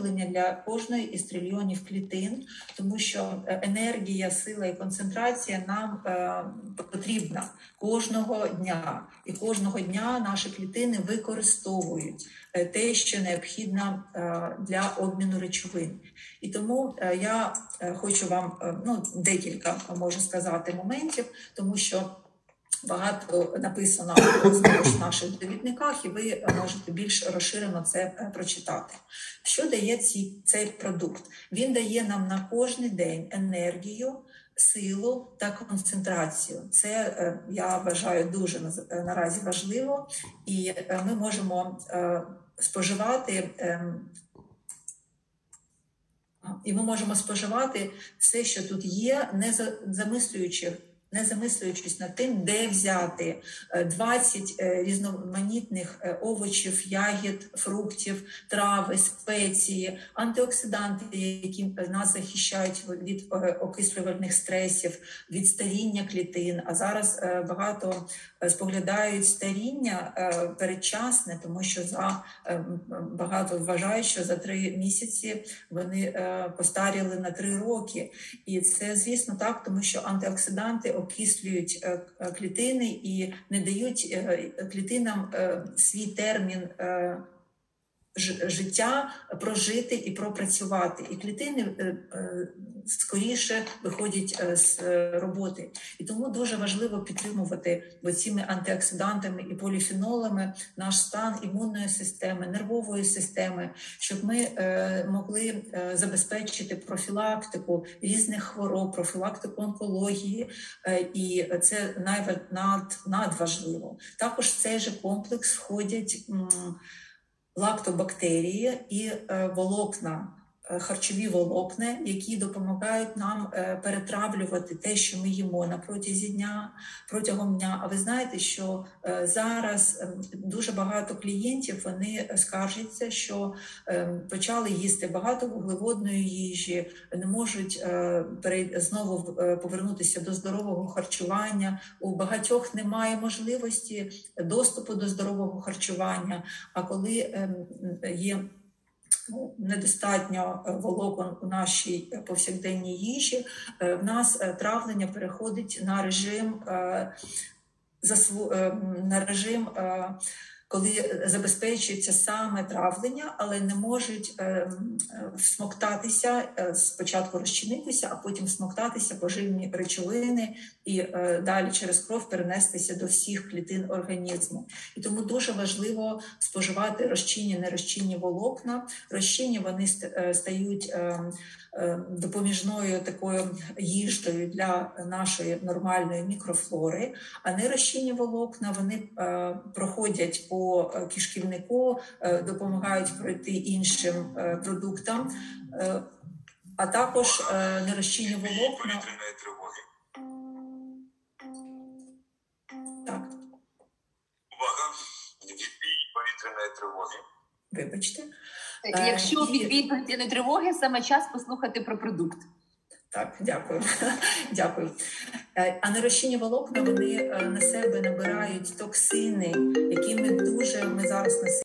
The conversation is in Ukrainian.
живлення для кожної із трильйонів клітин, тому що енергія, сила і концентрація нам потрібна кожного дня. І кожного дня наші клітини використовують те, що необхідно для обміну речовин. І тому я хочу вам декілька, можу сказати, моментів, тому що багато написано в наших довідниках, і ви можете більш розширено це прочитати. Що дає цей продукт? Він дає нам на кожен день енергію, силу та концентрацію. Це, я вважаю, дуже наразі важливо, і ми можемо споживати все, що тут є, не замислюючись над тим, де взяти 20 різноманітних овочів, ягід, фруктів, трави, спеції, антиоксиданти, які нас захищають від окислювальних стресів, від старіння клітин. А зараз багато споглядають старіння передчасне, тому що багато вважають, що за 3 місяці вони постаріли на 3 роки. І це, звісно, так, тому що антиоксиданти окислюють клітини і не дають клітинам свій термін життя прожити і пропрацювати. І клітини скоріше виходять з роботи. І тому дуже важливо підтримувати цими антиоксидантами і поліфенолами наш стан імунної системи, нервової системи, щоб ми могли забезпечити профілактику різних хвороб, профілактику онкології, і це надважливо. Також в цей же комплекс входять лактобактерії і волокна, харчові волокна, які допомагають нам перетравлювати те, що ми їмо протягом дня. А ви знаєте, що зараз дуже багато клієнтів, вони скаржаться, що почали їсти багато вуглеводної їжі, не можуть знову повернутися до здорового харчування. У багатьох немає можливості доступу до здорового харчування, а коли є недостатньо волокон у нашій повсякденній їжі, в нас травлення переходить на режим, коли забезпечується саме травлення, але не можуть всмоктатися, спочатку розчинитися, а потім всмоктатися поживні речовини і далі через кров перенестися до всіх клітин організму. І тому дуже важливо споживати розчинні, нерозчинні волокна. Розчинні вони стають допоміжною такою їжею для нашої нормальної мікрофлори, а нерозчинні волокна, вони проходять по кишківнику, допомагають пройти іншим продуктам, а також нерозчинні волокна. Так. Увага! Відбій повітряної тривоги. Вибачте. Якщо відбій повітряної тривоги, саме час послухати про продукт. Так, дякую. Дякую. А нерозчинні волокна, вони на себе набирають токсини, які ми зараз